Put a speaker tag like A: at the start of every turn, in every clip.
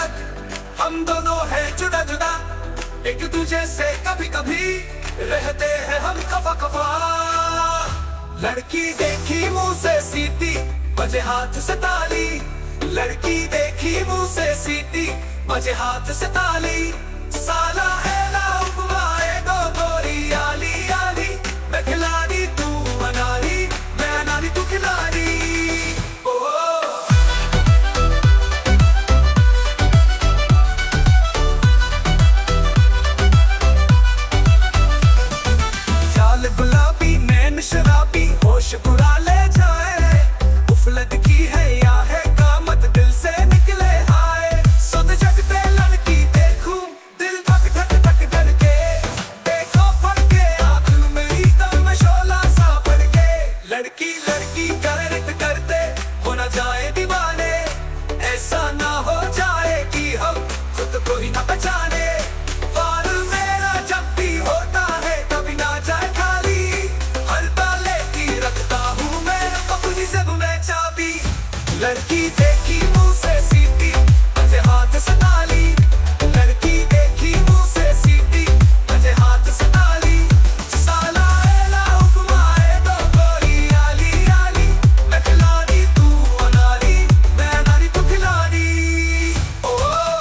A: अलग, हम दोनों हैं जुदा जुदा, एक दूजे से कभी कभी रहते हैं हम खफा खफा। लड़की देखी मुंह से सीटी, बजे हाथ से ताली। लड़की देखी मुंह से सीटी, बजे हाथ से ताली। साला है ना उपमाए दो गोरी आली आली, मैं खिलाड़ी तू अनारी, मैं अनारी तू खिलाड़ी। चाल गुलाबी नैन शराबी, होश बुरा ले जाए। उफलत की है या है कामत, दिल से निकले हाय। सुध जगते लड़की देखूं, दिल धक धक धक धड़के। देखो पड़ के आँख मेरी दम में शोला सा पड़ के। लड़की लड़की करत करते हो न जाए दीवाने, ऐसा ना हो जाए कि हम खुद को ही न पहचाने। वार मेरा जब भी होता है कभी ना जाए खाली, हर ताले की रखता हूँ मैं अपनी जेब में चाबी। लड़की देखी मुंह से सीटी, बजे हाथ से ताली। लड़की देखी मुंह से सीटी, बजे हाथ से ताली। साला एला उपमाए दो गोरी आली आली, मैं खिलाड़ी तू अनारी, मैं अनारी तू खिलाड़ी। ओ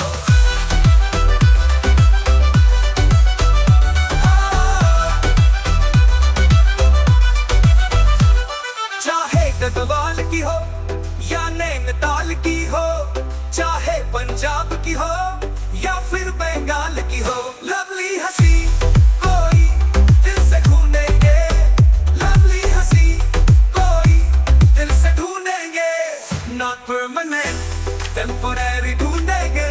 A: चाहे गढ़वाल की हो या नैनीताल की हो, चाहे पंजाब की हो या फिर बंगाल की हो। लवली हंसी कोई दिल से ढूंढेंगे, लवली हंसी कोई दिल से ढूंढेंगे। नॉट परमानेंट टेम्पोररी ढूंढेंगे।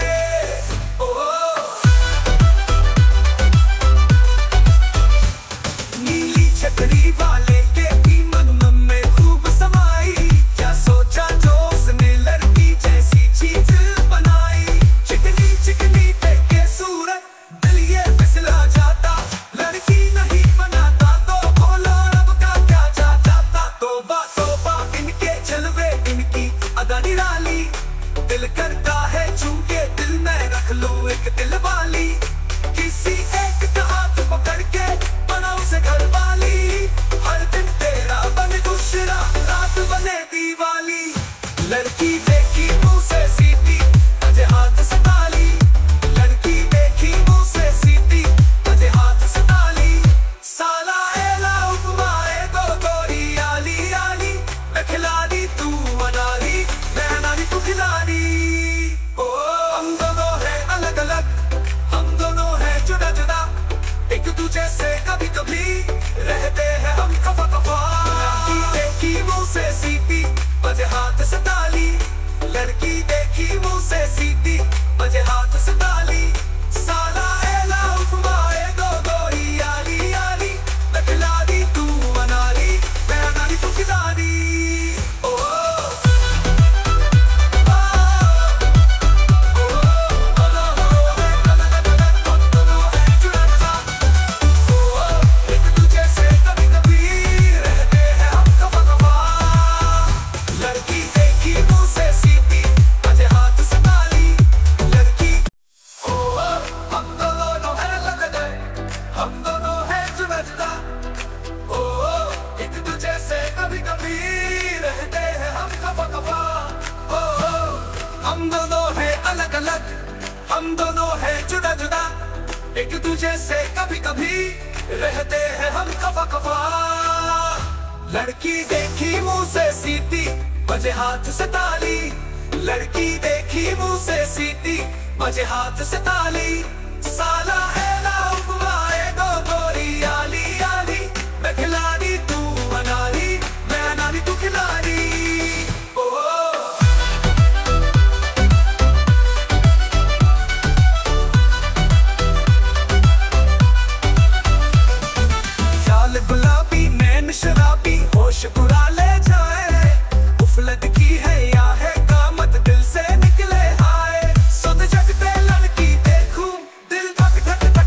A: नीली छतरी वाले के भी मन में खूब समाई, क्या सोचा जो उसने लड़की जैसी चीज बनाई। चिकनी चिकनी देखे सूरत, दिल ये फिसला जाता। लड़की नहीं बनाता तो बोलो रब का क्या चाहता। तोबा इनके जलवे, इनकी अदा निराली। दिल करता है चूके दिल में रख लूं एक दिल वाली। किसी एक का हाथ पकड़ के बना उसे घर वाली। हर दिन तेरा बने दूसरा, रात बने दीवाली। लड़की देखी मुंह से सीटी, बजे हाथ से ताली। लड़की देखी मुंह से सीटी, बजे हाथ से ताली। साला एला उपमाए दो गोरी आली आली, मैं खिलाड़ी तू अनारी, मैं अनारी तू खिलाड़ी। ओ हम दोनों हैं अलग अलग, हम दोनों हैं जुदा जुदा, एक दूजे से कभी कभी रहते हैं हम खफा खफा। लड़की देखी मुंह से सीटी, बजे हाथ से ताली। लड़की देखी मुंह से सीटी, बजे हाथ से ताली। साला एला उपमाए दो गोरी आली आली, मैं खिलाड़ी तू अनारी, मैं अनारी तू खिलाड़ी। ओ हम दोनों हैं अलग अलग, हम दोनों हैं जुदा जुदा, एक दूजे से कभी कभी रहते हैं हम खफा खफा। लड़की देखी मुंह से सीटी, बजे हाथ से ताली। लड़की देखी मुंह से सीटी, बजे हाथ से ताली। साला है ना उपमाए दो गोरी आली आली, मैं खिलाड़ी तू अनारी, मैं अनारी तू खिलाड़ी। गुलाबी नैन शराबी, होश बुरा ले जाए। उफलत की है या है कामत, दिल से निकले हाय। सुध जगते लड़की देखूं, दिल धक धक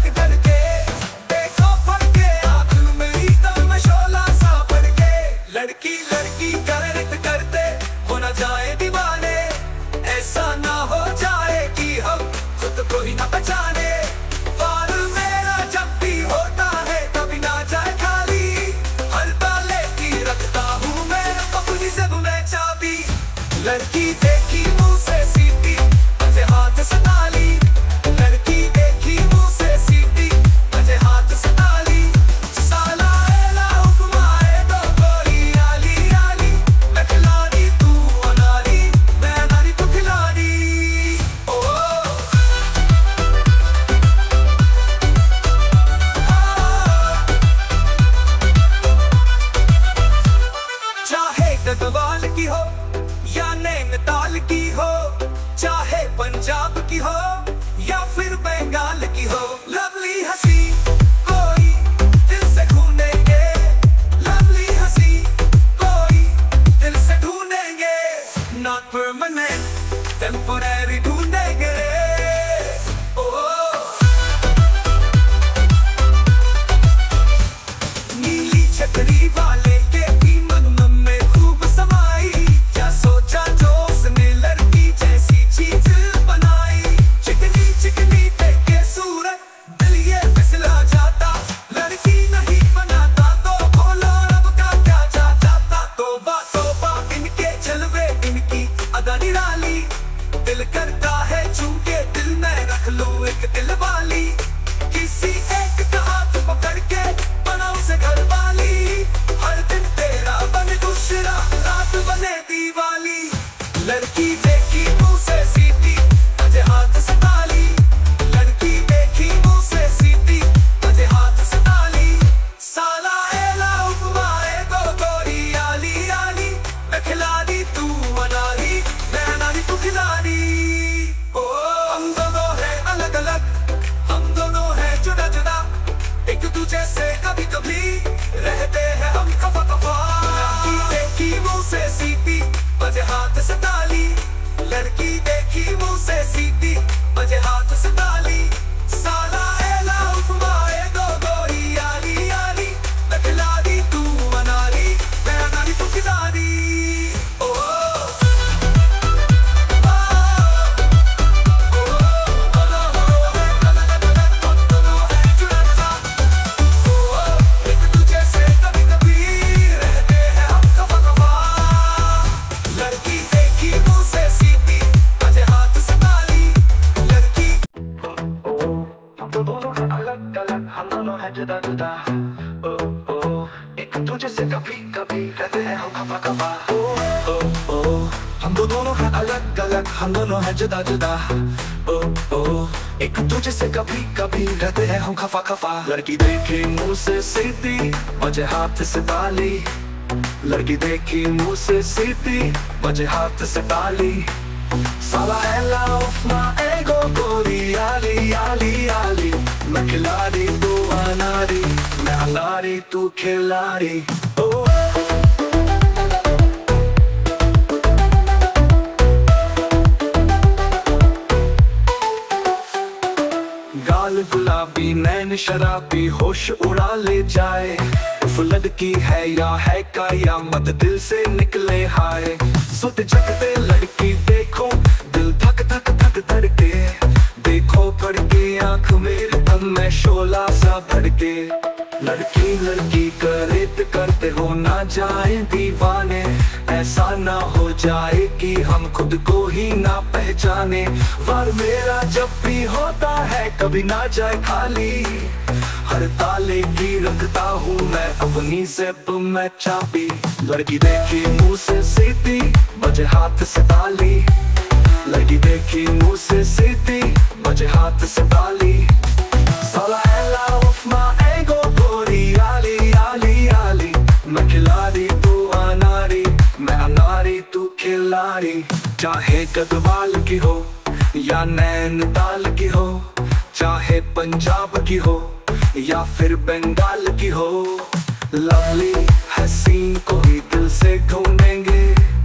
A: जुदा जुदा। ओ ओ एक दूजे से कभी कभी रहते हैं हम खफा खफा। ओ ओ हम दोनों हैं अलग अलग, हम दोनों हैं जुदा जुदा। ओ ओ एक दूजे से कभी कभी रहते हैं हम खफा खफा। लड़की देखी मुंह से सीधी, बजे हाथ से ताली। लड़की देखी मुंह से सीधी, बजे हाथ से ताली। साला ella of my ego, गोरी आली आली आली। मैं खिलाड़ी तू अनाड़ी, मैं अनाड़ी तू खिलाड़ी। ओ गाल गुलाबी नैन शराबी, होश उड़ा ले जाए। लड़की है या है का या मत दिल से निकले हाय। सुत जगते लड़की देखो, दिल धक धक धक धड़के। देखो फड़के आँख मेरे तन में शोला सा भड़के। लड़की लड़की करे तो करते हो ना जाए दीवाने। ऐसा ना हो जाए कि हम खुद को ही ना पहचाने। वार मेरा जब भी होता है कभी ना जाए खाली। हर ताले की रखता हूँ मैं अपनी जेब में चाबी। लड़की देखी मुंह से सीधी, बजे हाथ से ताली। लड़की देखी मुंह से सीधी, बजे हाथ से ताली। साला ella of my ego, गोरी आली आली आली। मैं खिलाड़ी तू अनाड़ी, मैं अनाड़ी तू खिलाड़ी। चाहे गढ़वाल की हो या नैनीताल की हो, चाहे पंजाब की हो या फिर बंगाल की हो। लवली हसीन को ही दिल से ढूंढेंगे।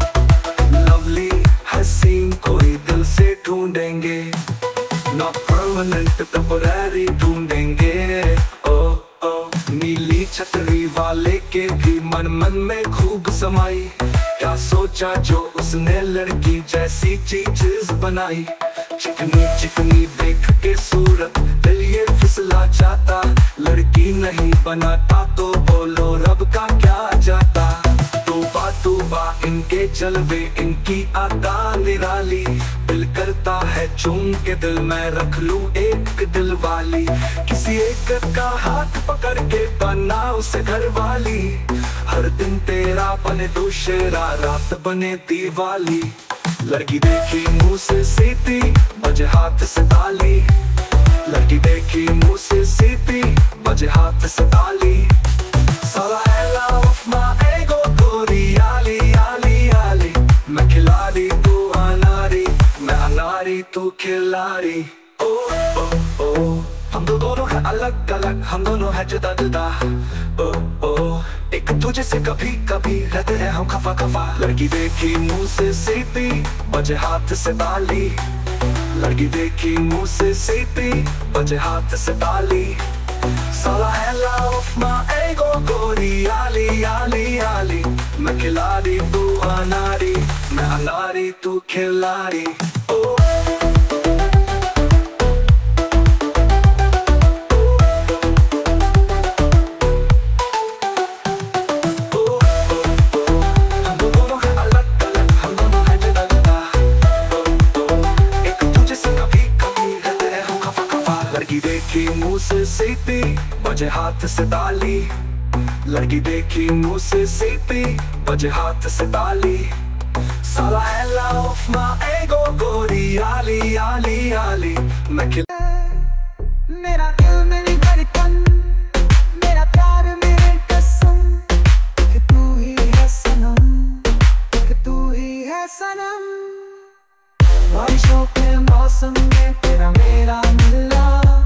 A: लवली हसीन को ही दिल से ढूंढेंगे। नॉट परमानेंट टेम्पररी ढूंढेंगे। ओ ओ नीली छतरी वाले के भी मन मन में खूब समाई। क्या सोचा जो उसने लड़की जैसी चीज बनाई। चिकनी चिकनी देख के सूरत दिल ये फिसला जाता। लड़की नहीं बनाता तो बोलो रब का क्या जाता। तूबा इनके जलवे, इनकी आदा निराली। दिल करता है चूम के दिल में रख लूं एक दिल वाली। किसी एक का हाथ पकड़ के बना उसे घर वाली। हर दिन तेरा बने दूसरा, रात बने दीवाली। लड़की देखी मुंह से सीधी, बजे हाथ से ताली। लड़की देखी मुंह से सीधी, बजे हाथ से ताली। साला ella of my ego, गोरी आली आली आली। मैं खिलाड़ी तू अनाड़ी, मैं अनाड़ी तू खिलाड़ी। ओ ओ ओ हम दोनों हैं अलग अलग, हम दोनों हैं जुदा जुदा। ओ ओ एक दूजे से कभी कभी रहते हैं हम खफा खफा। लड़की देखी मुंह से सीधी, बजे हाथ से ताली। लड़की देखी मुंह से सीधी, बजे हाथ से ताली। साला ella of my ego, गोरी आली आली आली। मैं खिलाड़ी तू अनाड़ी, मैं अनाड़ी तू खिलाड़ी। ओ मुंह से सीधी, बजे हाथ से ताली। लड़की देखी मुंह से सीधी, बजे हाथ से ताली। साला ella of my ego, गोरी आली आली आली। मैं मेरा दिल मेरी धड़कन, मेरा प्यार मेरी कसम। कि तू ही है सनम, कि तू ही है सनम। बारिशों के मौसम में तेरा मेरा मिलना।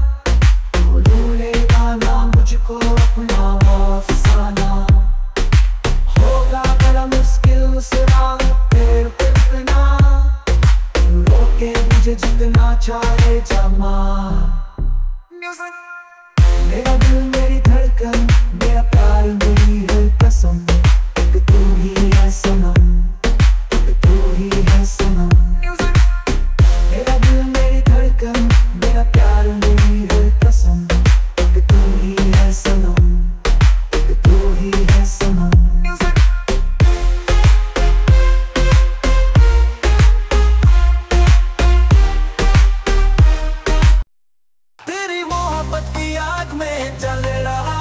A: मुझको अपना अफसाना। होगा बड़ा मुश्किल उस राह पे रुकना। रोके मुझे जितना चाहे जमा। मेरा दिल मेरी धड़कन, मेरा प्यार मेरी है कसम। कि तू ही है सनम, कि तू ही है सनम। मेरा दिल मेरी धड़कन, मेरा प्यार मेरी है कसम। तेरी मोहब्बत की आग में जल रहा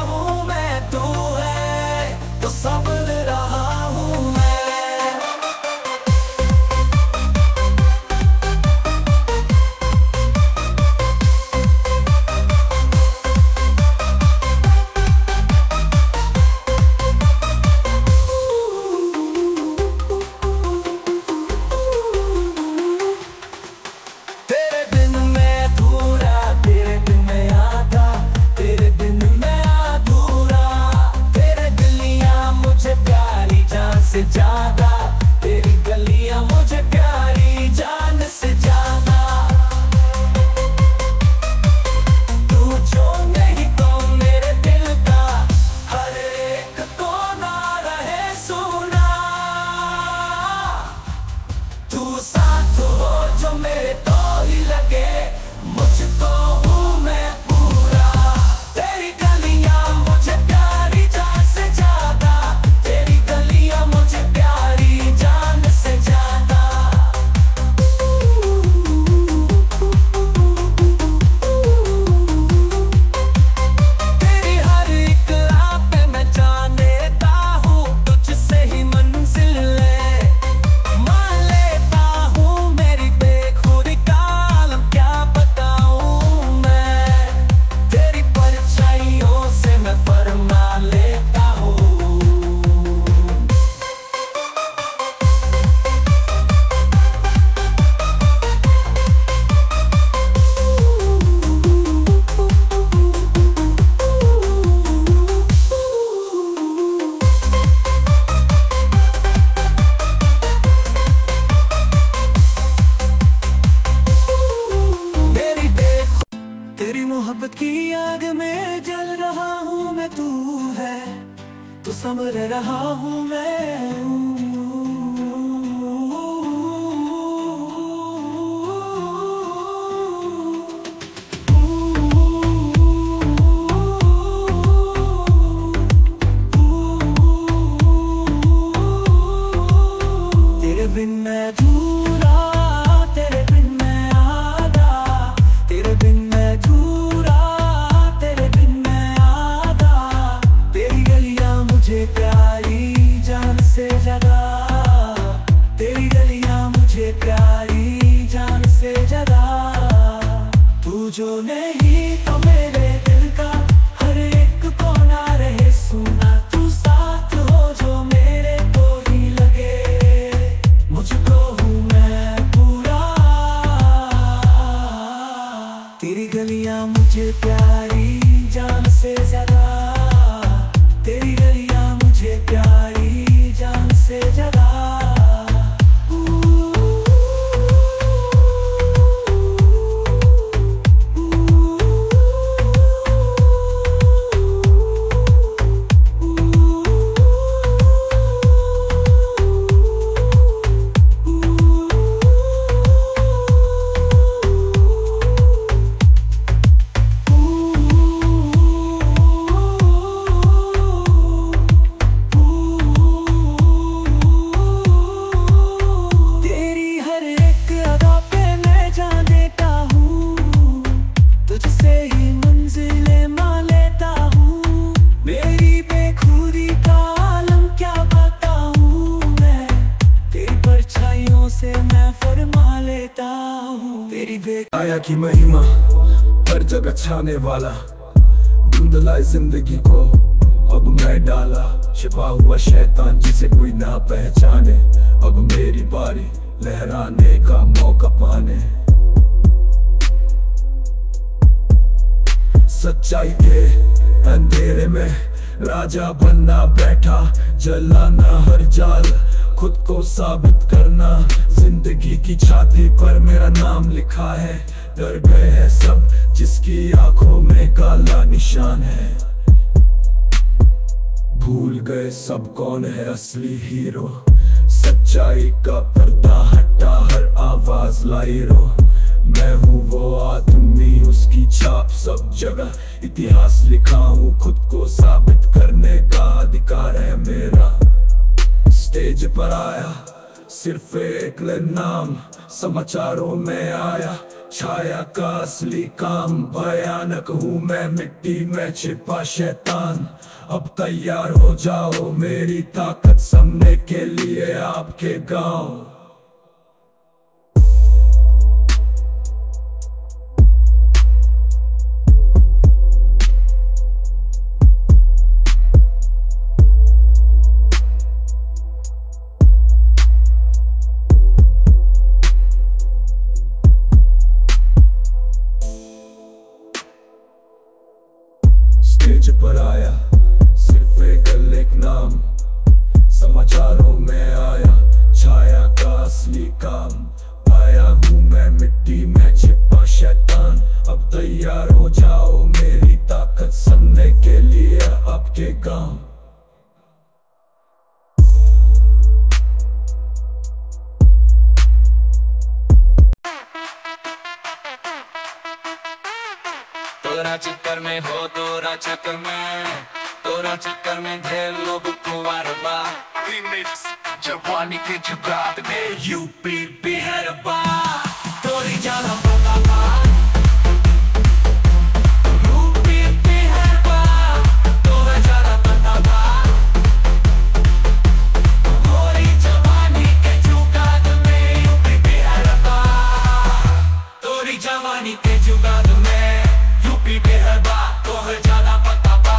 A: मोहब्बत की आग में जल रहा हूँ मैं, तू है तो संभल रहा हूँ मैं। तेरे बिन मैं अधूरा, तेरे बिन मैं आधा, तेरे बिन मैं अधूरा, तेरे बिन मैं आधा। तेरी गलियां मुझे प्यारी जान से ज्यादा, तेरी गलियां मुझे प्यारी जान से ज्यादा। तू जो नहीं तो मेरे दिल का हर एक कोना रहे सुना, तू साथ हो जो मेरे को ही लगे, मुझको हूँ मैं पूरा। तेरी गलियां मुझे प्यारी जान से ज्यादा, तेरी गलियां मुझे प्यारी जान से ज्यादा।
B: आया की महिमा हर जगह छाने वाला, धुंधलाई जिंदगी को अब मैं डाला। छिपा हुआ शैतान जिसे कोई ना पहचाने, अब मेरी बारी लहराने का मौका पाने। सच्चाई के अंधेरे में राजा बनना बैठा, जलाना हर जाल, खुद को साबित करना। जिंदगी की छाती पर मेरा नाम लिखा है, डर गए हैं सब जिसकी आंखों में काला निशान है। भूल गए सब कौन है असली हीरो, सच्चाई का पर्दा हटा हर आवाज लाई रो। मैं हूँ वो आदमी, उसकी छाप सब जगह, इतिहास लिखा हूँ, खुद को साबित करने का अधिकार है मेरा। स्टेज पर आया सिर्फ एक नाम, समाचारों में आया छाया का असली काम। भयानक हूँ मैं, मिट्टी में छिपा शैतान। अब तैयार हो जाओ मेरी ताकत सामने के लिए आपके गांव। स्टेज पर आया सिर्फ एक नाम, समाचारों में आया छाया का असली काम। आया हूँ मैं मिट्टी में छिपा शैतान। अब तैयार हो जाओ मेरी ताकत सुनने के लिए आपके गांव।
A: तोरा चक्कर में हो, तोरा चक्कर में, तोरा चक्कर में ढेर लोग कुंवार बा। जवानी के जुगाड़ में यूपी बिहार बा। तोरी ज्यादा पता बा, यूपी बिहार बा। तोरा ज्यादा पता बा, तोरी जवानी के जुगाड़ में यूपी बिहार बा। तोरी जवानी के जुगाड़ में यूपी बिहार बा। तोहर ज्यादा पता बा,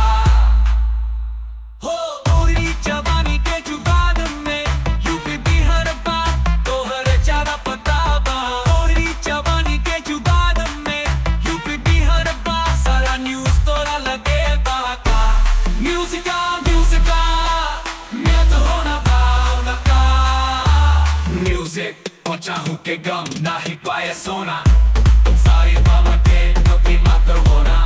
A: हो तोरी जवानी के जुगाड़ में यूपी बिहार बा। तोहर ज्यादा पता बा, तोरी जवानी के जुगाड़ में यूपी बिहार बा। सारा न्यूज़ तोरा लगे बा का, म्यूजिका म्यूजिका मैं तो होना भावना का। म्यूजिक पहुंचा हूँ के गम नहीं पाए सोना, तुम सारी बातें कभी मत होना।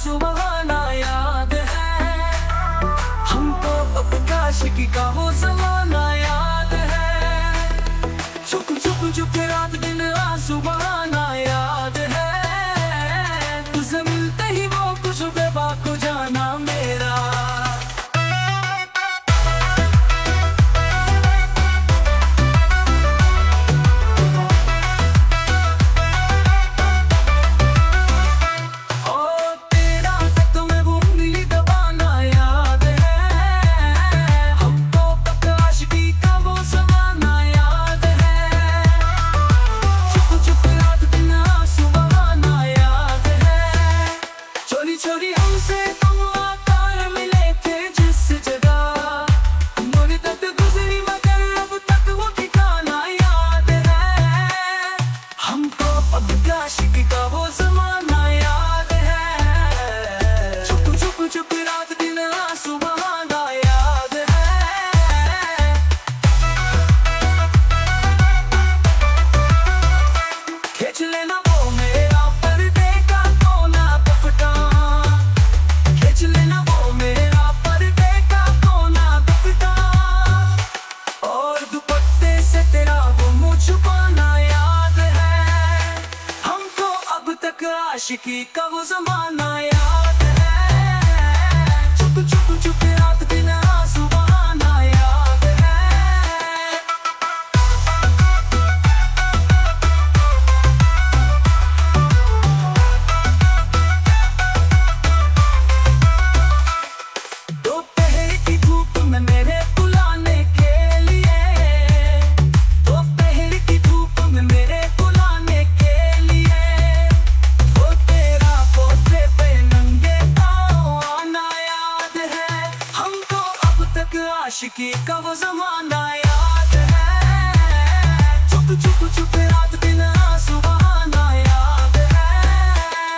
A: सुबहाना याद है। हमको अब आशिकी का वो ज़माना याद है। चुप चुप चुप रात दिन सुबहाना याद है। तुझसे मिलते ही वो कुछ बेबाक हो जाना मेरा। छोरी हमसे तुम आकार मिले थे जिस जगह, मोरे तक गुजरी मगर अब तक वो ठिकाना याद है। हमको अब आशिकी का वो ज़माना याद है। चुप चुप चुप रात दिन सुबहाना याद है। खींच लेना वो मेरा पर्दे का कोना पपटा, लेना वो मेरा पर्दे का कोना दुपट्टा, और दुपट्टे से तेरा वो मुँह छुपाना याद है। हमको अब तक आशिकी का वो ज़माना याद है। चुप चुप चुप रात दिन सुबहाना याद है। दोपहर की धूप में मेरे बुलाने के लिए, दोपहर की धूप में मेरे बुलाने के लिए, वो तेरा पोते पे नंगे पाँव आना याद है। हमको अब तक आशिकी का वो ज़माना याद है। चुप चुप चुप रात दिन सुबहाना याद है।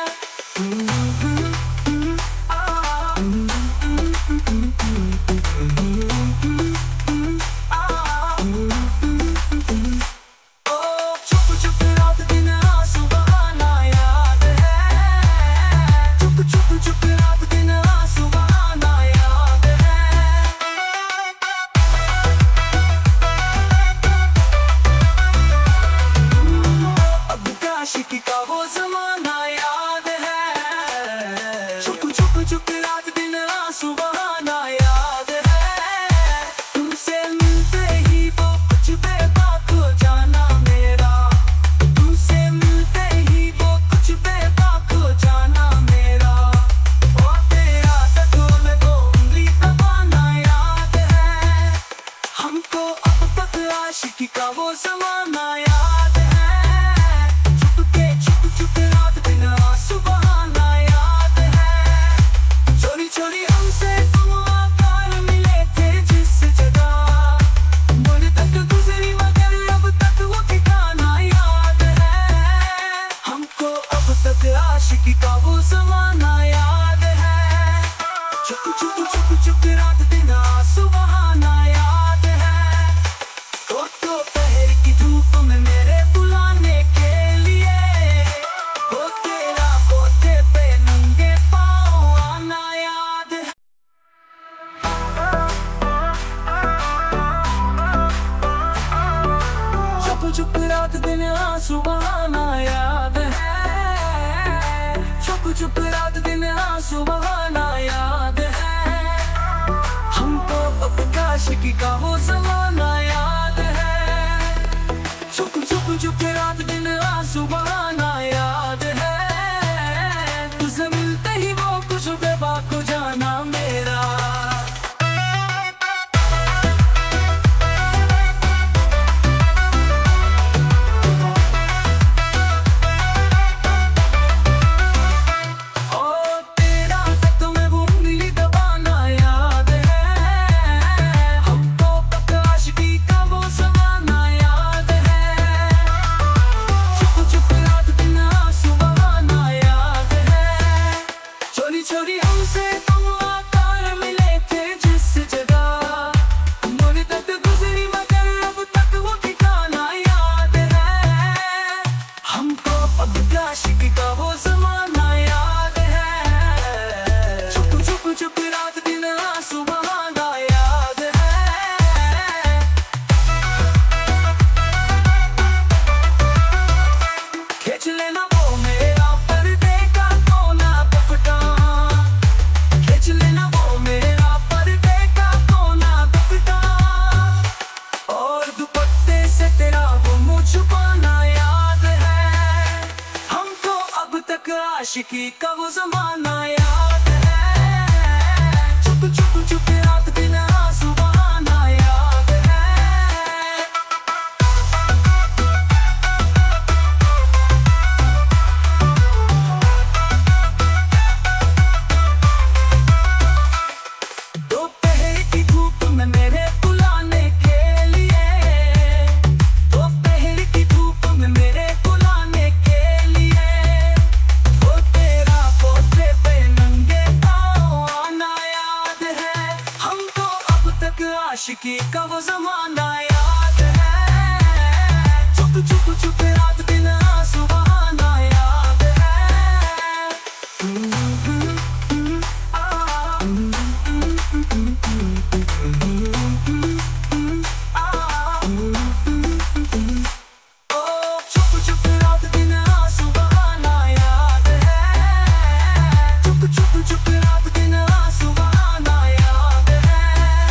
A: चुप चुप रात दिन सुबहाना याद है। चुप चुप चुप रात दिन सुबहाना याद है। अब आशिकी का वो ज़माना याद है। चुप चुप चुप रात दिन सुबहाना याद है। तुमसे मिलते ही वो कुछ बेबाक हो जाना मेरा। तुमसे मिलते ही वो कुछ बेबाक हो जाना मेरा। और तेरा तको में वो उंगली दबाना याद है। हमको अब तक आशिकी का वो ज़माना याद है। चुप चुप रात दिन सुबहाना याद है। छोरी छोरी हमसे तुम आकार मिले थे जिस जगह, मोरे तक गुजरी मगर अब तक वो ठिकाना याद है। हमको अब तक आशिकी का वो ज़माना याद है। चुप चुप चुप चुप रात दिन सुबहाना याद है। दोपहर की धूप में मेरे बुलाने के लिए, वो तेरा पोते पे नंगे पाँव आना याद है। चुप चुप रात दिन सुबहाना याद है। चुप चुप रात दिन सुबहाना याद है। हमको अब आशिकी का वो ज़माना याद है। चुप चुप चुप रात दिन सुबहाना याद है। तुझसे मिलते ही वो कुछ बेबाक हो जाना मेरा। रात तक आशिकी का वो जमाना याद है। चुप चुप चुप रात दिन आंसू बहाना याद है। दोपहर की धूप में मेरे बुलाने के लिए, दोपहर की धूप में मेरे बुलाने के लिए, वो तेरा पोते पे नंगे पाँव आना याद है। हमको अब तक आशिकी का वो जमाना याद है। चुप चुप चुप रात दिन आंसू बहाना याद है। ओ चुप चुप रात दिन आंसू बहाना याद है। चुप चुप चुप रात दिन आंसू बहाना याद है।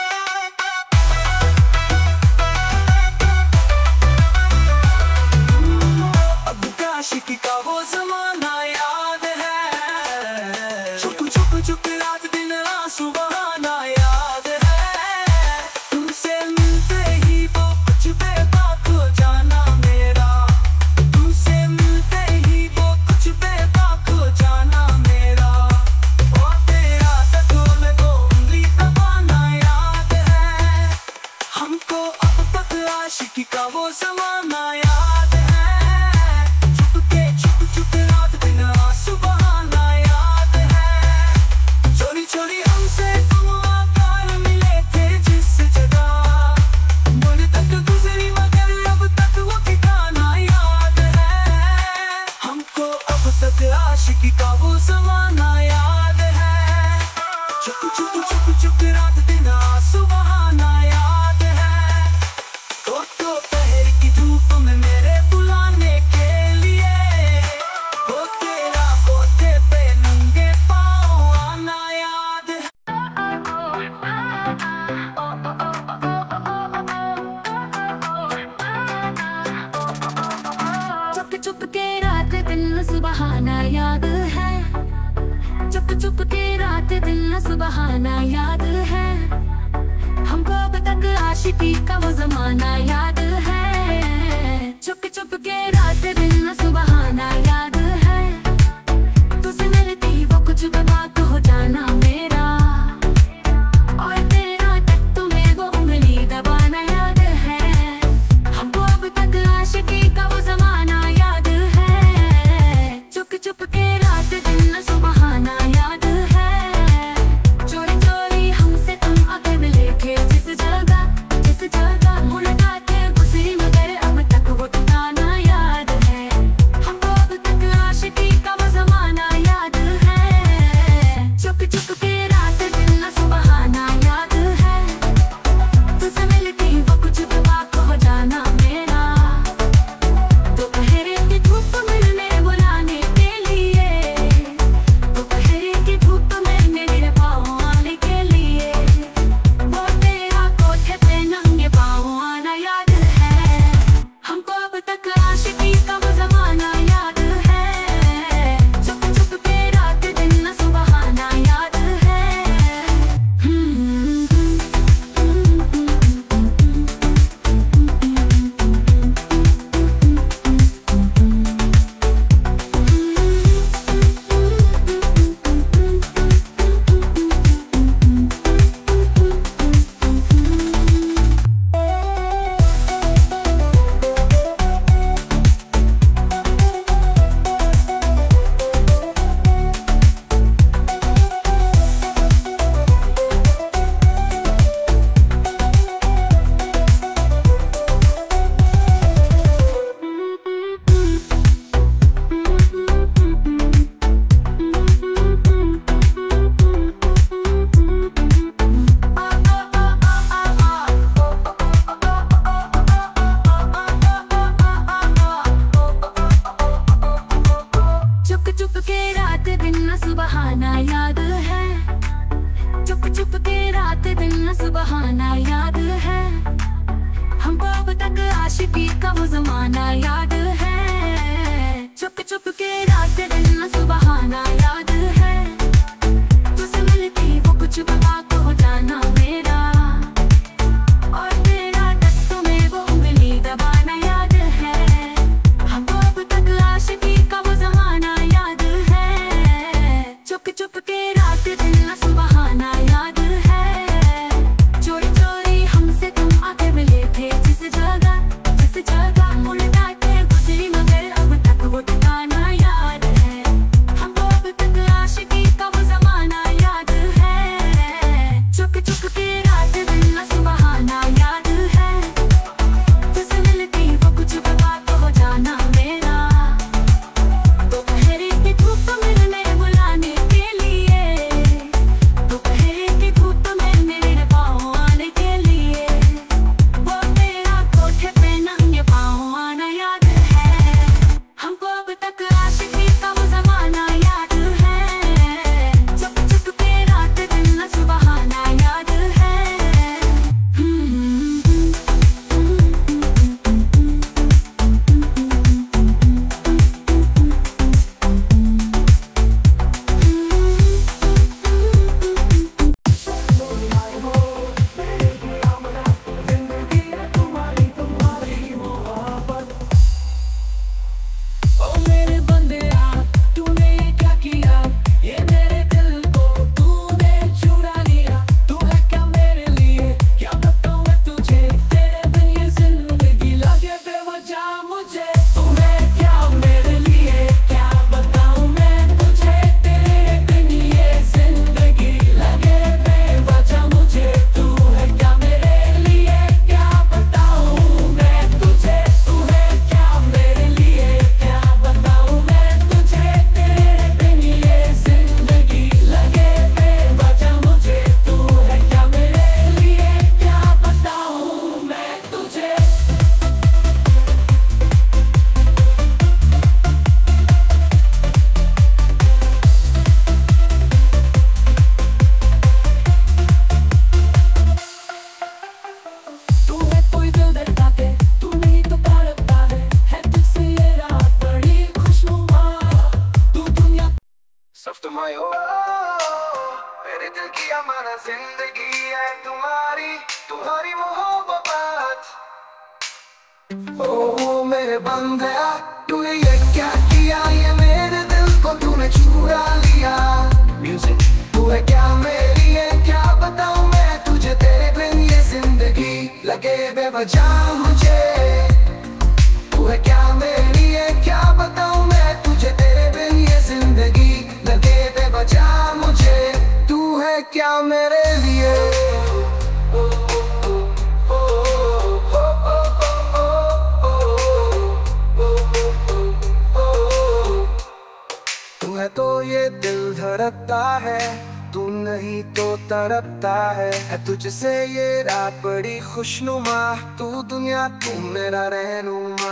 A: अब आशिकी का वो जमाना याद है। चुप चुप चुप रात दिन आंसू बहाना याद है। तुमसे मिलते ही वो कुछ बेबाक हो जाना मेरा, तुमसे मिलते ही वो कुछ बेबाक हो जाना मेरा। और तेरा तत्व में वो उंगली दबाना याद है। हमको अब तक आशिकी का वो जमाना याद है। चुप चुप रात दिन आंसू बहाना याद है। चोरी चोरी हमसे तुम आकार मिले थे जिस जगह, मुझ तक गुजरी मगर अब तक वो ठिकाना याद है। हमको अब तक आशिकी का वो जमाना याद है। चुप चुप चुप चुप रात दिन आंसू बहाना याद है। दोपहर की धूप में मेरे बुलाने के लिए, वो तेरा पोते पे नंगे पाँव आना याद है।
C: चुप चुप के रात दिन सुबहाना याद है। चुप चुप के रात दिन सुबहाना याद है। हमको अब तक आशिकी का वो जमाना याद है। चुप चुप के रात दिन सुबहाना याद है। तुझसे मिलती वो कुछ बेबाक हो जाना मेरा, और तेरा तक तुम्हें वो उंगली दबाना याद है। हमको अब तक आशिकी का वो जमाना याद है। चुप चुप के रात दिन सुबहाना याद है। चोरी चोरी हमसे तुम आके मिले थे जिस जगह मुलाकातें गुजरी मगर अब तक वो ठिकाना याद है। हमको अब तक आशिकी का वो जमाना याद है। चुप चुप के रात दिन सुबहाना याद है। तुझसे मिलती वो कुछ बेबाक हो जाना मेरा, दोपहर की धूप मिलने बुलाने के लिए, दोपहर की धूप में मेरे पाँव आने के लिए, वो तेरा कोठे पे नंगे पाँव आना याद है। हमको अब तक आशिकी का वो जमाना याद है। चुप चुप के रात दिन सुबहाना याद है। सुबहाना याद है, हमको अब तक आशिकी का वो जमाना याद है। चुप चुप चुप के रात दिन सुबहाना याद है, तुझसे मिलती वो कुछ बता को हो जाना मेरा, और तेरा टट्टू में वो उंगली दबाना याद है, हमको अब तक आशिकी का वो जमाना याद है। चुप चुप के रात दिन सुबहाना याद है, चोरी चोरी हमसे तुम आके मिले थे जिस जगह मुलाकातें गुजरी मगर अब तक वो ठिकाना याद है, हमको अब तक आशिकी का वो जमाना याद है। चुप चुप के रात दिन सुबहाना याद है, तुझसे मिलती वो कुछ बता तो हो जाना मेरा, दोपहर की धूप मिलने बुलाने के लिए, दोपहर की धूप में मेरे पाँव आने के लिए, वो तेरा कोठे पे नंगे पाँव आना याद है, हमको अब तक आशिकी का वो जमाना याद है। चुप चुप के रात दिन सुबहाना याद है।
B: ओ मेरे बंदेया तूने ये क्या किया, ये मेरे दिल को तूने चुरा लिया, तू है क्या मेरे लिए क्या बताऊं मैं तुझे, तेरे बिन ये जिंदगी लगे बेवजह मुझे, तू है क्या मेरे लिए क्या बताऊं मैं तुझे, तेरे बिन ये जिंदगी लगे बेवजह मुझे, तू है क्या मेरे लिए क्या बताऊं मैं तुझे, तू है क्या मेरे लिए क्या बताऊं मैं तुझे, तेरे बिन ये जिंदगी लगे बेवजह मुझे, तू है क्या मेरे लिए क्या बताऊं मैं तुझे। तू है कोई दिल धड़का है, तू नहीं तो तड़पता है तुझसे ये रात बड़ी खुशनुमा, तू दुनिया सब तुम्हारी हो, मेरे दिल की अमानत जिंदगी है तुम्हारी, तुम्हारी मोहब्बत। ओ मेरे बंदेया तूने ये क्या किया, ये मेरे दिल को तूने चुरा लिया, म्यूजिक तू है क्या मेरे लिए क्या बताऊं मैं तुझे, तेरे बिन ये जिंदगी लगे बेवजह मुझे, तू है क्या मेरे लिए क्या बताऊं मैं तुझे, तेरे बिन ये जिंदगी लगे बेवजह मुझे, तू है क्या मेरे लिए। तू है तो ये दिल धड़कता है, तू नहीं तो तड़पता है तुझसे ये रात बड़ी खुशनुमा, तू दुनिया तू मेरा रहनुमा।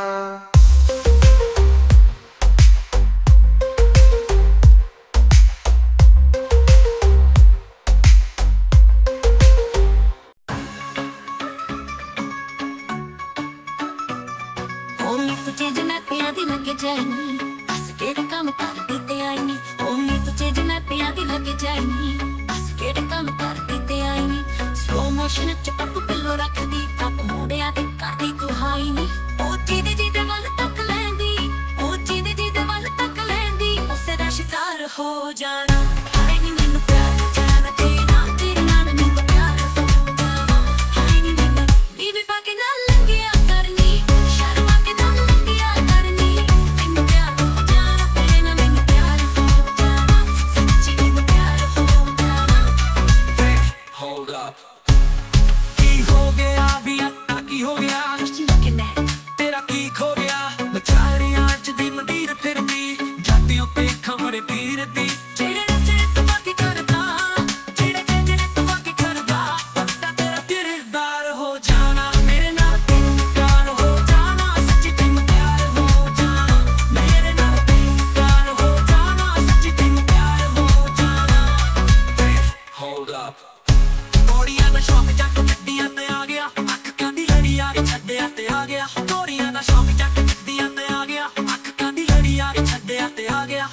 C: तुझे जन्नत पे आदि लगे जाएनी, बस केड़ा काम कर देते आईनी, ओनी तुझे जन्नत पे आदि लगे जाएनी, बस केड़ा काम कर देते आईनी, स्लो मोशन च पप्पू पिल्लो रख दी, टप मोड़े आदि कर दी तू हाई नी, ओ जीदे वाल तक लैंदी, ओ जीदे वाल तक लैंदी, उसे दा शिकार हो जाना, हाय नी मैनू प्यार जाना तेरा, तेरे नाल मैनू प्यार हो जाना, हाय नी मैनू बीवी पाके नाल लंगिया करनी, शर्मा के नाल लंगिया करनी, मैनू प्यार हो जाना, तेरे नाल मैनू प्यार हो जाना, सच्ची मैनू प्यार हो जाना।
B: Hold up, की हो गया भी आता की हो गया, तेरा की खो गया, बेचारियां च दी मंदीर फिरदी, जातियों पे खमरे पीरदी, जेड़े तो बाकी करदा, जेड़े तो बाकी करदा, पता तेरा दिलदार हो जाना, मेरे नाल प्यार हो जाना, सच्ची तेनू प्यार हो जाना, मेरे नाल प्यार हो जाना, सच्ची तेनू प्यार हो जाना। Hold up, गोरियां दा शौक जट गड्डियां ते आ गया, अख कांदी लड़ी आ छड्डिया ते आ गया, गोरियां दा शौक जट गड्डियां ते आ गया, अख कांदी लड़ी आ छड्डिया
A: आ गया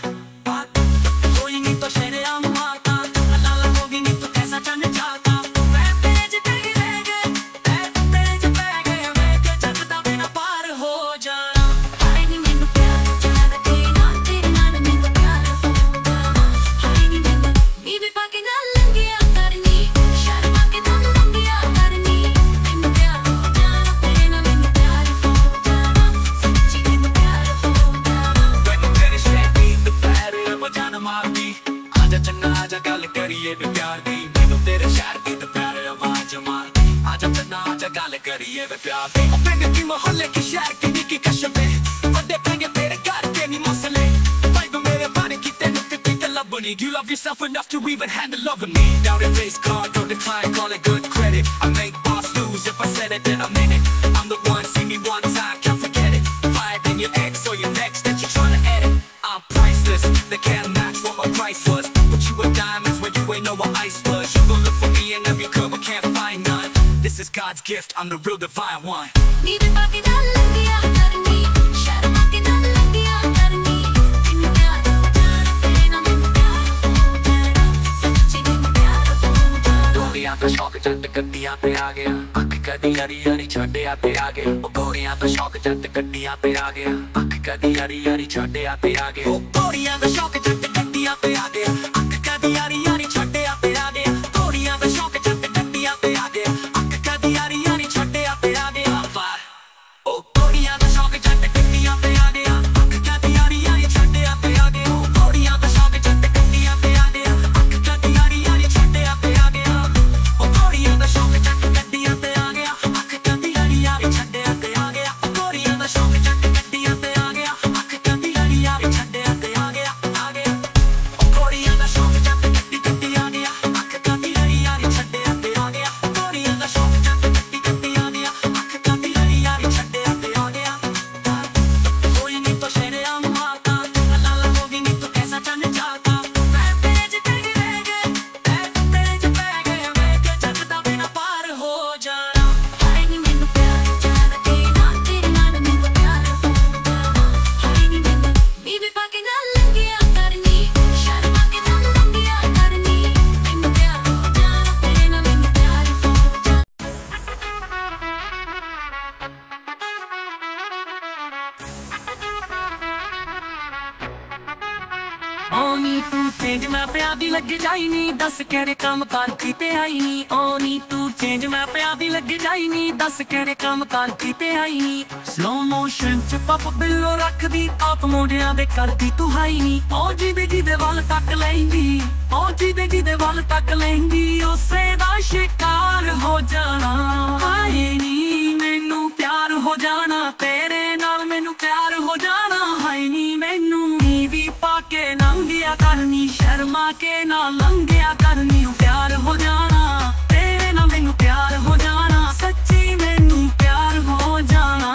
A: कोई नहीं तो शेरे आम मारता लाला होगी नहीं तो कैसा चल जाता मैं तेरे जितने ही रह गए तेरे जो बह गए मैं क्या चलता बिना पार हो जाना
C: हाय नी मैनू प्यार जाना तेरा तेरे नाल मैनू प्यार हो जाना हाय नी मैनू बीवी पाके नाल लंगिया करनी शर्मा के नाल लंगिया करनी मैनू प्यार हो जाना तेरे नाल मैनू प्यार हो जाना सच्ची मैनू प्यार हो जाना
A: मैनू तेरे शहर दी दोपहर बजाना मारती आजा चन्ना आजा गल करिए वे प्यार दी मैनू तेरे शहर दी दोपहर आवाज मारती आजा चन्ना आजा गल करिए वे प्यार दी पिंड की मोहल्ले की शहर की निकी कशबे बड़े पेंगे तेरे घर के नहीं मसले वाइब मेरे बारे की तेनू कितनी तलबनी you love yourself enough to even handle loving me down the face card don't decline call it good credit I make boss lose if I said it then I meant it I'm the one see me one time can't forget it fire than your ex or your next that you're trying to edit I'm priceless they can't match what my price was but you were diamonds when you ain't know what ice was you gon' look for me in every curve but can't find none this is God's gift I'm the real divine one
C: बीवी पाके नाल लंगिया करनी शर्मा के नाल लंगिया करनी मैनू प्यार हो जाना तेरे नाल मैनू प्यार हो जाना सच्ची मैनू प्यार हो जाना
A: गोरियां तो शौक जट गड्डियां पे आ गया अख कदी हरी हरी छड्डिया पे आ गया ओ गोरियां तो शौक जट गड्डियां पे आ गया अख कदी हरी हरी छड्डिया पे आ गया ओ गोरियां तो शौक जट गड्डियां पे आ गया अख कदी हरी हरी छड्डिया पे आ गया गोरियां तो शौक जट गड्डियां पे आ गया अख कदी हरी हरी छड्डिया पे आ गया ओ गोरियां तो शौक जट गड्डियां पे आ गया अख कदी हरी हरी छड्डिया पे आ गया ओ गोरियां तो शौक जट गड्डियां पे आ गया अख कदी हरी हरी छड्डिया पे आ गया ओ गोरियां तो शौक जट गड्डियां पे आ गया अख कदी हरी हरी छड्डिया पे आ गया ओ गोरियां तो शौक जट गड्डियां पे आ गया अख कदी हरी हरी छड्डिया पे आ गया ओ गोरियां तो शौक जट गड्डी आ गया अख कदी हरी हरी छड्डिया पे आ गया ओ गोरियां तो शौक जट गड्डी आ गया अख कदी हरी हरी छड्डिया पे आ गया कोई नहीं तो शेरे आम मारता लाला होगी नहीं तो कैसा चल जाता मैं तेरे जितने ही रह गए तेरे जो बह गए मैं क्या चलता बिना पार हो जाना
C: हाय नी मैनू प्यार जाना तेरा तेरे नाल मैनू प्यार हो जाना हाय नी मैनू बीवी पाके नाल लंगिया करनी शर्मा के नाल लंगिया करनी मैनू प्यार हो जाना तेरे नाल मैनू प्यार हो जाना
A: ओनी तू चेंज मैं प्यार दी लग जाई नी दस केड़े काम कर कीते आई नी ओनी तू चेंज मैं प्यार दी लग जाई नी दस केड़े काम कर कीते आई नी स्लो मोशन च पप बिल्लो रख दी आप मोड़ियां दे करदी तू हाई नी ओ जी दे वाल तक लेंदी ओ जी दे वाल तक लेंदी उसे दा शिकार हो जाना हाय नी मैनू प्यार हो जाना तेरे नाल मैनू प्यार हो जाना हाय नी मैनू भी पाके लंगिया करनी शर्मा के ना लंगिया करनी प्यार हो जाना तेरे नाल मैनू प्यार हो जाना सच्ची मैनू प्यार हो जाना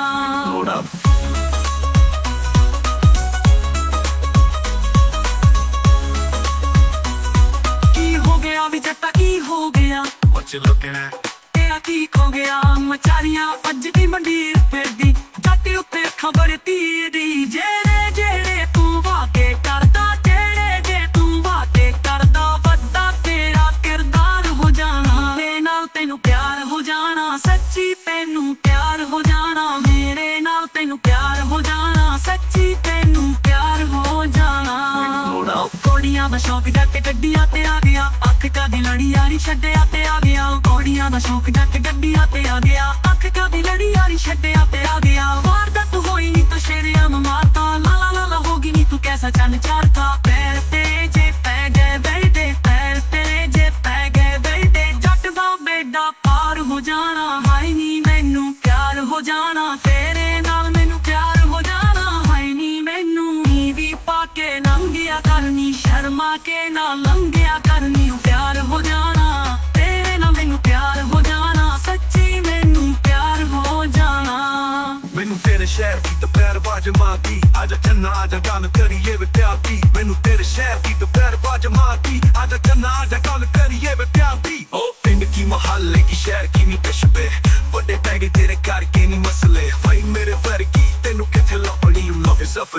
A: की हो गया भी जट्टा की हो गया What you looking at? तेरा की खो गया मचारियां अज दी मंडीर फिरदी जट्टी उत्ते अखां बड़े तीरी जेड़े जेड़े तू वाके करदा जेड़े जे तू वाके करदा वड्डा तेरा किरदार हो जाना मेरे नाल तैनू प्यार हो जाना सच्ची तैनू प्यार हो जाना मेरे नाल तैनू प्यार हो जाना सच्ची तैनू प्यार हो जाना कोड़ियां दा शौक जट गड्डियां ते आ गया अख कदी लड़ी यारी छड्डिया ते आ गया कोड़ियां दा शौक जट गड्डियां ते आ गया अख कदी लड़ी यारी छड्डिया ते आ गया वारदात होई नी तो शेरे आम मारता लाला लाला होगी नी तू कैसा चल चारता पैर तेरे जे पै गए बेटे पैर तेरे जे पै गए बेटे जट दा बेड़ा पार हो जाना हाय नी मैनू प्यार हो जाना तेरे नाल मैनू प्यार हो जाना हाय नी मैनू भी पाके लंगिया करनी शर्मा के ना लंगिया करनी प्यार हो जाना तेरे नाल मैनू प्यार हो जाना सच्ची मैनू प्यार हो जाना
B: मैनू तेरे शहर की दोपहर आवाज मारती आजा चन्ना आजा गल करिए वे प्यार दी मैनू तेरे शहर की दोपहर आवाज मारती आजा चन्ना आजा गल करिए वे प्यार दी ओ पिंड की मोहल्ले की शहर की नी कशबे बड़े पैगे तेरे घर के नी मसले भाई मेरे वर्गी तेनू किथे लपनी you love yourself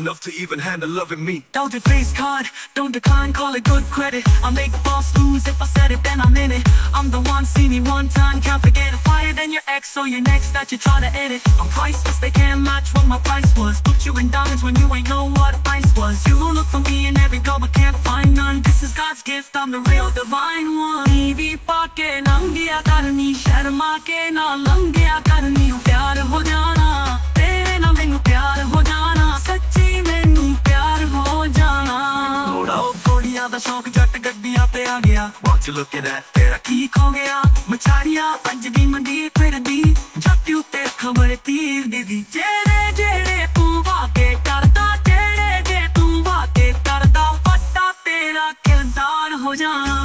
B: enough to even handle loving me.
A: Don't do face card, don't decline, call it good credit. I'll make boss lose if I said it, then I'm in it. I'm the one, see me one time, can't forget it. Higher than your ex or your next that you try to edit. I'm priceless, they can't match what my price was. Put you in diamonds when you ain't know what ice was. You will look for me in every girl but can't find none. This is God's gift, I'm the real divine one. TV paake nangiya karni, sharma ke na langiya karni. प्यार हो जाना तेरे ना मैनू प्यार हो जाना, सच्ची मैनू प्यार हो जाना। घोड़ियां दा शौक जट गड्डियां ते आ गया। What you looking at? तेरा की खो गया? मछारियां अज भी मंडी फिरदी, जट उत्ते खबर तीर दी। जेड़े जेड़े तू वाके करदा, जेड़े जे तू वाके करदा, पट्टा तेरा किरदार हो जाना।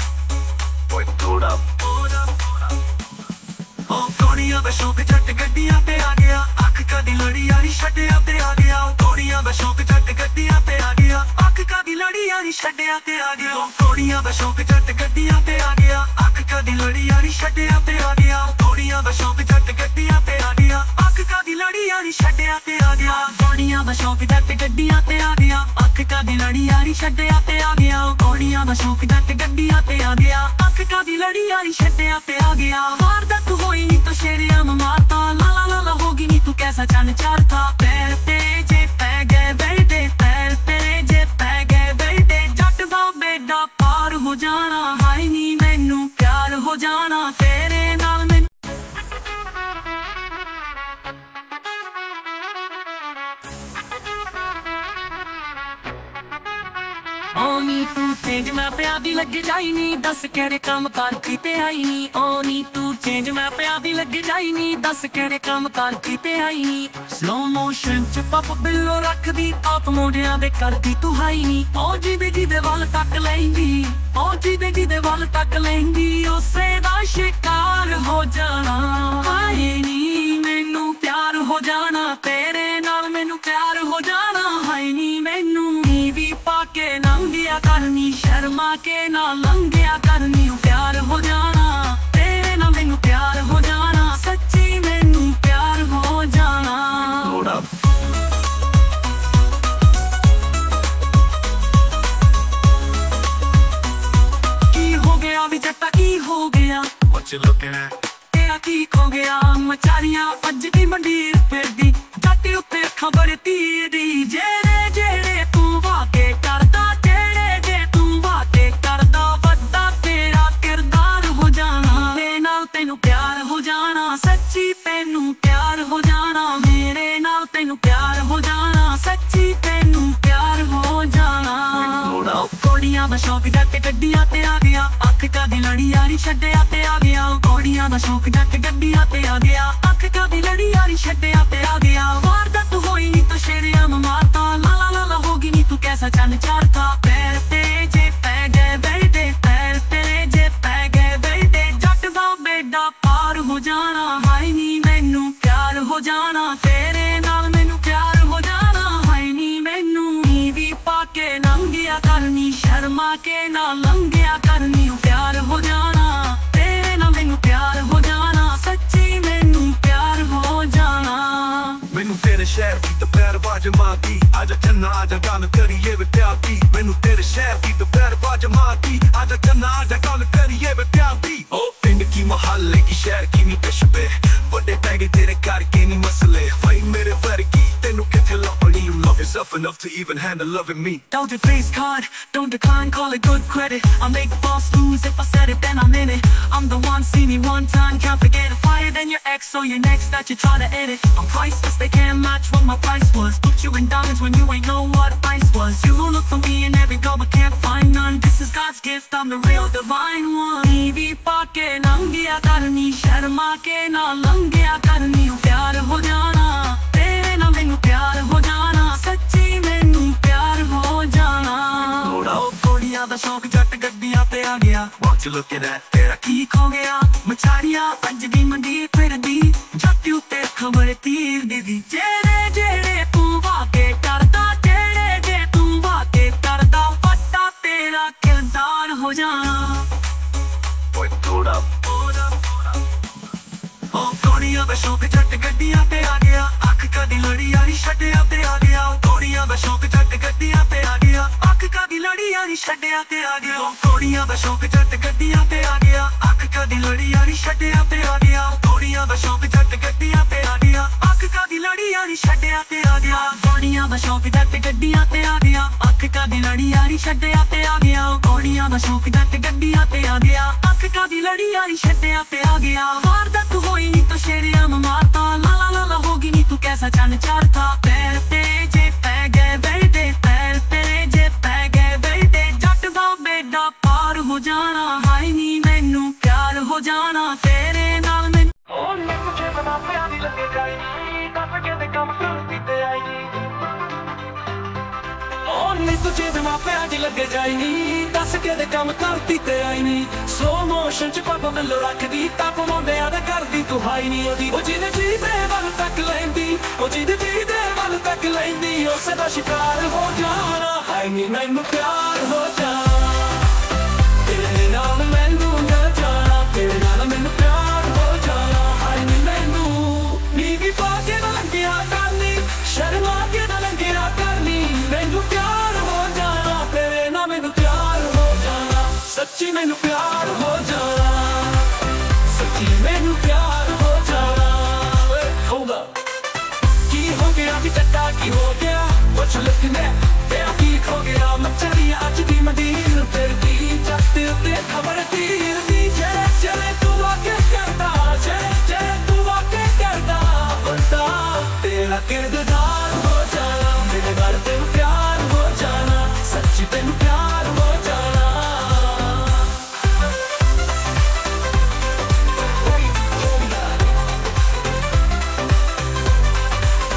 A: घोड़ियां दा शौक जट गड्डियां ते आ गया। अख कदी लड़ी यारी छड्डिया ते आ गया। घोड़ियां दा शौक जट गड्डियां ते आ गया। अख कदी लड़ी यारी छड्डिया ते आ गया। घोड़ियां दा शौक जट गड्डियां ते आ गया। अख कदी लड़ी यारी छड्डिया ते आ गया। घोड़ियां दा शौक जट गड्डियां ते आ गया। अख कदी लड़ी यारी छड्डिया ते आ गया। घोड़ियां दा शौक जट गड्डियां ते आ गया। अख कदी लड़ी यारी छड्डिया ते आ गया। घोड़ियां दा शौक जट गड्डियां ते आ गया। अख कदी लड़ी यारी छड्डिया ते आ गया। वारदात होई नी तो शेरिया मारता, ला ला ला ला होगी नी तू कैसा चन चारता। पैर ते जे पै गए बेटे, पैर ते जे पै गए बेटे, जट दा बेड़ा पार हो जाना। हाय नी मैनू प्यार हो जाना, तेरे नाल मैनू नी तू चेंज मैं प्यार दी लग जाई नी, दस केड़े काम कर कीते आई नी। ओ नी तू चेंज मैं प्यार दी लग जाई नी, दस केड़े काम कर कीते आई नी। स्लो मोशन च पप बिल्लो रख दी, आप मोड़ियां दे कर दी तू हाई नी। ओ जी दे वाल तक लेंदी, ओ जी दे वाल तक लेंदी, उसे दा शिकार हो जाना। हाय नी मैनू प्यार हो जाना, तेरे नाल मैनू प्यार हो जाना। हाय नी मैनू टीवी पाके नंगिया करनी, शर्मा के ना लंगिया करनी। प्यार हो जाना तेरे ना मैनू प्यार हो जाना, सच्ची मैनू प्यार हो जाना। की हो गया भी जट्टा, की हो गया?
B: What you looking at?
A: तेरा की खो गया? मचारियां अज भी मंडीर फिरदी, जट उत्ते खबर तीर दी। जेड़े जेड़े तू वाके करदा, जेड़े जे तू वाके करदा, वड्डा तेरा किरदार हो जाना। मेरे नाल तैनू प्यार हो जाना, सच्ची तैनू प्यार हो जाना। मेरे नाल तैनू प्यार हो जाना, सच्ची तैनू प्यार हो जाना। घोड़ियां दा शौक जट गड्डियां ते आ गया। अख कदी लड़ी यारी छड्डिया ते आ गया। घोड़ियां दा शौक जट गड्डियां ते आ गया। अख कदी लड़ी यारी छड्डिया ते आ गया। वारदात होई नी तो शेरिया मारता, ला ला ला ला होगी नी तू कैसा चन चारता। पैर ते जे पै गए बेटे, पैर ते जे पै गए बेटे, जट दा बेड़ा पार हो जाना। हाय नी मैनू प्यार हो जाना, तेरे नाल मैनू प्यार हो जाना। हाय नी मैनू टीवी पाके नंगिया करनी, शर्मा के ना लंगिया करनी। प्यार हो जाना तेरे नाल मैनू प्यार हो जाना, सच्ची मैनू प्यार हो जाना।
B: मैनू तेरे शहर की दोपहर बाज मारती, आजा चन्ना आजा गल करिए वे प्यार दी। मैनू तेरे शहर की दोपहर बाज मारती, आजा चन्ना आजा गल करिए वे प्यार दी। ओ पिंड की मोहल्ले की शहर की नी कशबे, बड़े पैगे तेरे करके नी मसले। भाई मेरे वर्गी तेनू किथे लभनी, you love yourself enough to even handle loving me.
A: Don't do face card, don't decline, call it good credit. I'll make boss lose if I said it, then I'm in it. I'm the one, see me one time, can't forget it. Higher than your ex or your next that you try to edit. I'm priceless, they can't match what my price was. Put you in diamonds when you ain't know what ice was. You will look for me in every girl but can't find none. This is God's gift, I'm the real divine one. TV paake nangiya karni, sharma ke na langiya karni. प्यार हो जाना तेरे ना मैनू प्यार हो जाना, सच्ची मैनू प्यार हो जाना। घोड़ियां दा शौक जट गड्डियां ते आ गया।
B: What you looking at?
A: तेरा की खो गया? मछारियां अज भी मंडी फिरदी, जट उत्ते खबर तीर दी। जेड़े जेड़े तू वाके करदा, जेड़े जे तू वाके करदा, वड्डा तेरा किरदार हो जाना। घोड़ियां दा शौक जट गड्डियां ते आ गया। अख कदी लड़ी यारी छड्डिया ते आ गया। घोड़ियां दा ਛੱਡਿਆ ਤੇ ਆ ਗਿਆ ਕੋੜੀਆਂ ਦਾ ਸ਼ੌਕ ਜੱਟ ਗੱਡੀਆਂ ਤੇ ਆ ਗਿਆ ਅੱਖ ਕਦੀ ਲੜੀ ਯਾਰੀ ਛੱਡਿਆ ਤੇ ਆ ਗਿਆ ਕੋੜੀਆਂ ਦਾ ਸ਼ੌਕ ਜੱਟ ਗੱਡੀਆਂ ਤੇ ਆ ਗਿਆ ਅੱਖ ਕਦੀ ਲੜੀ ਯਾਰੀ ਛੱਡਿਆ ਤੇ ਆ ਗਿਆ ਕੋੜੀਆਂ ਦਾ ਸ਼ੌਕ ਜੱਟ ਗੱਡੀਆਂ ਤੇ ਆ ਗਿਆ ਅੱਖ ਕਦੀ ਲੜੀ ਯਾਰੀ ਛੱਡਿਆ ਤੇ ਆ ਗਿਆ ਕੋੜੀਆਂ ਦਾ ਸ਼ੌਕ ਜੱਟ ਗੱਡੀਆਂ ਤੇ ਆ ਗਿਆ ਅੱਖ ਕਦੀ ਲੜੀ ਯਾਰੀ ਛੱਡਿਆ ਤੇ ਆ ਗਿਆ ਵਾਰਦਾਤ ਹੋਈ ਨੀ ਤੋ ਸ਼ੇਰਿਆਂ ਨੂੰ ਮਾਰਤਾ ਲਾ ਲਾ ਲਾ ਲਾ ਹੋਗੀ ਨੀ ਤੂੰ ਕੈਸਾ ਚੰਨ ਚਾਰਤਾ ਪੈਰ ਤੇ ਜੇ ਪੈ ਗਏ ਬੈਠੇ ਪੈਰ ਤੇ ਜੇ ਪੈ ਗਏ ਬੈਠੇ ਜੱਟ ਦਾ ਬੇੜਾ ਪਾਰ ਹੋ ਜਾਣਾ ਹਾਏ ਨੀ ਮੈਨੂੰ ਪਿਆਰ ਹੋ ਜਾਣਾ ਤੇਰੇ ਨਾਲ ਮੈਨੂੰ ਉਹ ਨੀ ਮੁਝੇ ਬਣਾ ਪਿਆਰੀ ਲੱਗੇ ਜਾਈ ਨੀ ਦੱਸ ਕੇ ਦੇ ਕੰਮ ਕਰਦੀ ਤੇ ਆਈ ਨੀ ਉਹ ਨੀ ਤੁਝੇ ਬਣਾ ਪਿਆਰੀ ਲੱਗੇ ਜਾਈ ਨੀ ਦੱਸ ਕੇ ਦੇ ਕੰਮ ਕਰਦੀ ਤੇ ਆਈ ਨੀ ਸਲੋ ਮੋਸ਼ਨ ਚ ਪਾਪਾ ਮੈਨੂੰ ਰੱਖਦੀ ਤਾਂ ਮੁੰਡਿਆਂ ਦਾ ਕਰਦੀ ਤੂੰ ਹਾਈ ਨੀ ਉਹਦੀ ਉਹ ਜਿਹਦੇ ਜੀ ਦੇ ਵੱਲ ਤੱਕ ਲੈਂਦੀ ਉਹ ਜਿਹਦੇ ਜੀ ਦੇ ਵੱਲ ਤੱਕ ਲੈਂਦੀ ਉਸੇ ਦਾ ਸ਼ਿਕਾਰ ਹੋ ਜਾਣਾ ਹਾਏ ਨੀ ਮੈਨੂੰ ਪਿਆਰ ਹੋ ਜਾਣਾ ਤੇਰੇ ਨਾਲ ਮੈਨੂੰ ਨਾ ਜਾਣਾ ਤੇਰੇ ਨਾਲ ਮੈਨੂੰ ਪਿਆਰ ਹੋ ਜਾਣਾ ਹਾਏ ਨੀ ਮੈਨੂੰ ਨੀ ਵੀ ਪਾ ਕੇ ਨਾ ਲੰਘਿਆ ਕਰਨੀ ਸ਼ਰਮਾ ਕੇ ਨਾ ਲੰਘਿਆ ਕਰਨੀ ਮੈਨੂੰ ਪਿਆਰ ਹੋ ਜਾਣਾ ਤੇਰੇ ਨਾਲ ਮੈਨੂੰ ਪਿਆਰ ਹੋ ਜਾਣਾ ਸੱਚੀ ਮੈਨੂੰ ਪਿਆਰ ਹੋ ਜਾਣਾ ਸੱਚੀ ਮੈਨੂੰ ਪਿਆਰ ਹੋ ਜਾਣਾ ਹੋਗਾ ਕੀ ਹੋ ਗਿਆ ਵੀ ਟੱਟਾ ਕੀ ਹੋ ਗਿਆ ਪੁੱਛ ਲੁਕਨੇ ਤੇਰਾ ਕੀ ਖੋ ਗਿਆ ਮੱਛਰੀ ਅੱਜ ਦੀ ਮਦੀਨ ਫਿਰਦੀ ਜੱਟ ਉੱਤੇ ਖਬਰ ਤੀਰ ਦੀ ਜਿਹੜੇ ਜਿਹੜੇ ਤੂੰ ਆਕੇ ਕਰਦਾ ਜਿਹੜੇ ਜਿਹੜੇ ਤੂੰ ਆਕੇ ਕਰਦਾ ਬੰਦਾ ਤੇਰਾ ਕਿਰਦ